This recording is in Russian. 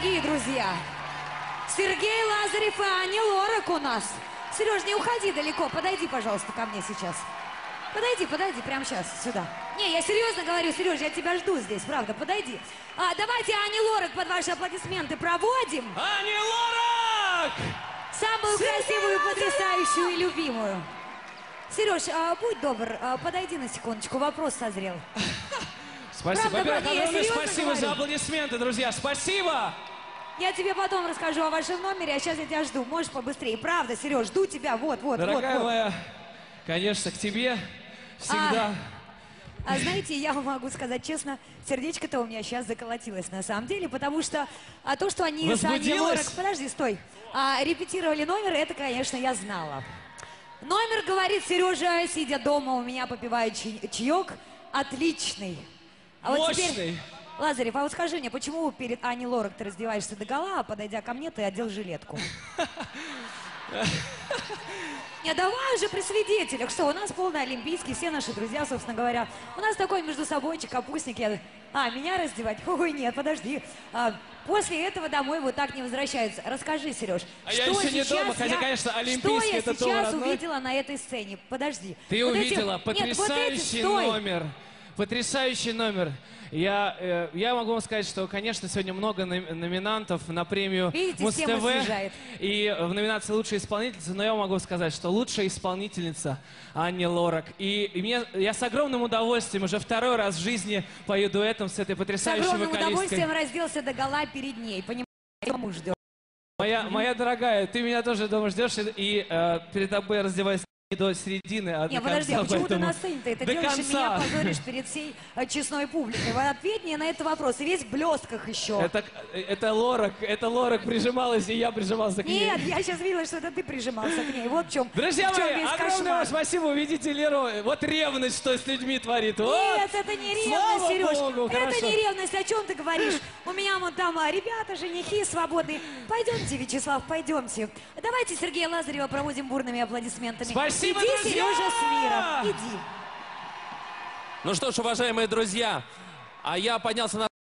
дорогие друзья, Сергей Лазарев и Аня Лорак у нас. Сереж, не уходи далеко, подойди, пожалуйста, ко мне сейчас. Подойди, прямо сейчас, сюда. Не, я серьезно говорю, Сереж, я тебя жду здесь, правда, подойди. Давайте Ане Лорак под ваши аплодисменты проводим. Аня Лорак! Самую красивую, потрясающую и любимую. Сереж, будь добр, подойди на секундочку, вопрос созрел. Спасибо. Во-первых, огромное спасибо говорю. за аплодисменты, друзья. Спасибо! Я тебе потом расскажу о вашем номере, а сейчас я тебя жду. Можешь побыстрее. Правда, Сереж, жду тебя. Вот. Дорогая моя, конечно, к тебе всегда. Знаете, я вам могу сказать честно, сердечко-то у меня сейчас заколотилось на самом деле, потому что то, что они с Аней Лорак... Подожди, стой. Репетировали номер, это, конечно, я знала. Номер, говорит Сережа, сидя дома у меня, попивая чаек, отличный. Мощный. Теперь, Лазарев, а вот скажи мне, почему перед Аней Лорак ты раздеваешься догола, а подойдя ко мне, ты одел жилетку? Не, давай же при свидетелях, что у нас полный олимпийский, все наши друзья, собственно говоря. У нас такой между собойчик, капустник. Меня раздевать? Ой, нет, подожди. После этого домой вот так не возвращаются. Расскажи, Сереж, я еще не дома, хотя, конечно, олимпийский это что я сейчас увидела на этой сцене? Подожди. Ты увидела потрясающий номер. Потрясающий номер. Я могу вам сказать, что, конечно, сегодня много номинантов на премию Муз-ТВ и в номинации «Лучшая исполнительница», но я могу сказать, что лучшая исполнительница Аня Лорак. И я с огромным удовольствием уже второй раз в жизни пою дуэтом с этой потрясающей вокалисткой. С огромным удовольствием разделся догола перед ней, понимаешь, муж ждет. Моя дорогая, ты меня тоже дома ждешь, и перед тобой раздеваюсь не до середины, а не, до подожди, конца, а почему ты на сцене-то это делаешь, и меня позоришь перед всей честной публикой? Ответь мне на этот вопрос, и весь в блестках еще. Это Лорак прижималась, и я прижимался к ней. Нет, я сейчас видела, что это ты прижимался к ней. Вот в чем. Друзья мои, огромное вам спасибо, увидите Леру. Вот ревность, что с людьми творит. Нет, это не ревность, Сереж. Богу, это не ревность, о чем ты говоришь? У меня вон там ребята, женихи свободные. Пойдемте, Вячеслав, пойдемте. Давайте Сергея Лазарева проводим бурными аплодисментами. Спасибо, иди, друзья! Сережа, с миром. Иди. Ну что ж, уважаемые друзья, я поднялся на